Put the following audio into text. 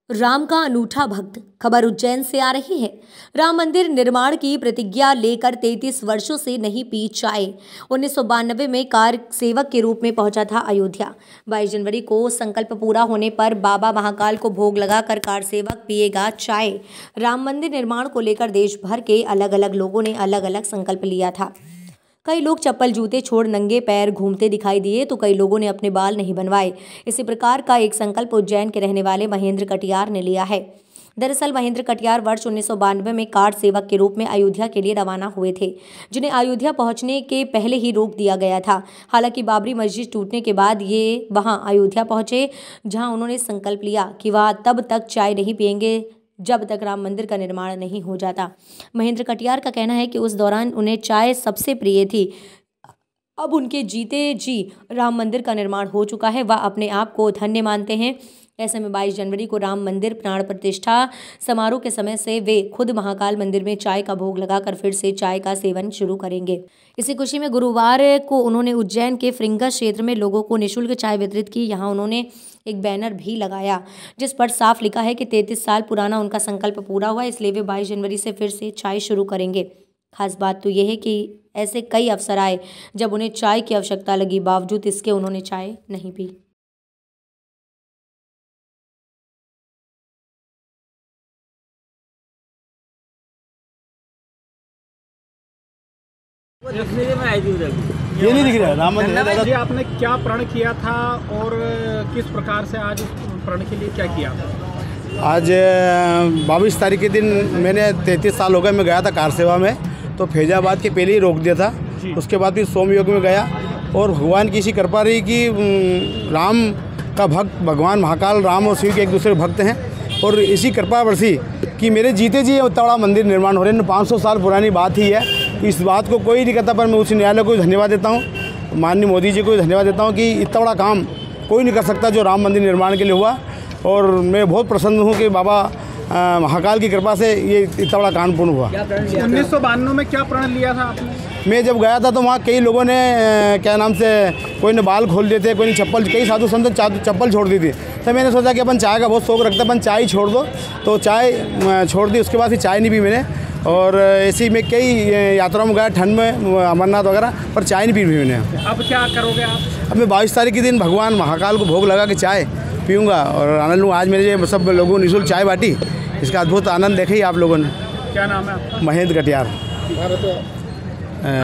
राम का अनूठा भक्त। खबर उज्जैन से आ रही है। राम मंदिर निर्माण की प्रतिज्ञा लेकर 33 वर्षों से नहीं पी चाय। 1992 में कार सेवक के रूप में पहुंचा था अयोध्या। 22 जनवरी को संकल्प पूरा होने पर बाबा महाकाल को भोग लगाकर कार सेवक पिएगा चाय। राम मंदिर निर्माण को लेकर देश भर के अलग अलग लोगों ने अलग अलग संकल्प लिया था। कई लोग चप्पल जूते छोड़ नंगे पैर घूमते दिखाई दिए तो कई लोगों ने अपने बाल नहीं बनवाए। इसी प्रकार का एक संकल्प उज्जैन के रहने वाले महेंद्र कटियार ने लिया है। दरअसल महेंद्र कटियार वर्ष 1992 में कार सेवक के रूप में अयोध्या के लिए रवाना हुए थे, जिन्हें अयोध्या पहुंचने के पहले ही रोक दिया गया था। हालांकि बाबरी मस्जिद टूटने के बाद ये वहां अयोध्या पहुंचे, जहां उन्होंने संकल्प लिया कि वह तब तक चाय नहीं पिएंगे जब तक राम मंदिर का निर्माण नहीं हो जाता। महेंद्र कटियार का कहना है कि उस दौरान उन्हें चाय सबसे प्रिय थी। अब उनके जीते जी राम मंदिर का निर्माण हो चुका है, वह अपने आप को धन्य मानते हैं। ऐसे में 22 जनवरी को राम मंदिर प्राण प्रतिष्ठा समारोह के समय से वे खुद महाकाल मंदिर में चाय का भोग लगाकर फिर से चाय का सेवन शुरू करेंगे। इसी खुशी में गुरुवार को उन्होंने उज्जैन के फ्रिंगा क्षेत्र में लोगों को निःशुल्क चाय वितरित की। यहाँ उन्होंने एक बैनर भी लगाया जिस पर साफ लिखा है कि 33 साल पुराना उनका संकल्प पूरा हुआ, इसलिए वे 22 जनवरी से फिर से चाय शुरू करेंगे। खास बात तो यह है कि ऐसे कई अवसर आए जब उन्हें चाय की आवश्यकता लगी, बावजूद इसके उन्होंने चाय नहीं पी। ये नहीं दिख रहा राम मंदिर। जी आपने क्या प्रण किया था और किस प्रकार से आज उस प्रण के लिए क्या किया? आज 22 तारीख के दिन मैंने 33 साल हो गए, मैं गया था कार सेवा में, तो फैजाबाद के पहले ही रोक दिया था। उसके बाद भी सोमयोग में गया और भगवान की इसी कृपा रही कि राम का भक्त भगवान महाकाल राम और शिव के एक दूसरे भक्त हैं और इसी कृपा बरसी कि मेरे जीते जी इतना बड़ा मंदिर निर्माण हो रहे हैं। 500 साल पुरानी बात ही है, इस बात को कोई नहीं करता, पर मैं उच्च न्यायालय को धन्यवाद देता हूँ, माननीय मोदी जी को धन्यवाद देता हूँ कि इतना बड़ा काम कोई नहीं कर सकता जो राम मंदिर निर्माण के लिए हुआ। और मैं बहुत प्रसन्न हूँ कि बाबा महाकाल की कृपा से ये इतना बड़ा काम पूर्ण हुआ। 1992 में क्या प्रण लिया था आपने? मैं जब गया था तो वहाँ कई लोगों ने क्या नाम से कोई ने बाल खोल दिए थे, कोई ने चप्पल, कई साधु संत चप्पल छोड़ दी थी। तो मैंने सोचा कि अपन चाय का बहुत शौक रखते हैं, अपन चाय छोड़ दो, तो चाय छोड़ दी। उसके बाद फिर चाय नहीं पी मैंने। और ऐसी में कई यात्राओं में गया, ठंड में अमरनाथ वगैरह, पर चाय नहीं पी मैंने। अब क्या करोगे आप? अब मैं 22 तारीख के दिन भगवान महाकाल को भोग लगा के चाय पीऊँगा और आनंद लूँगा। आज मेरे सब लोगों को निःशुल्क चाय बांटी, इसका अद्भुत आनंद देखे ही आप लोगों ने। क्या नाम है आपका? महेंद्र कटियार।